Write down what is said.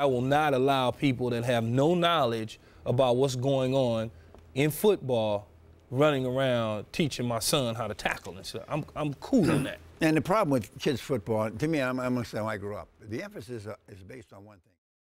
I will not allow people that have no knowledge about what's going on in football running around teaching my son how to tackle and stuff. I'm cool on that. And the problem with kids' football, to me, I'm going to say how I grew up. The emphasis is based on one thing.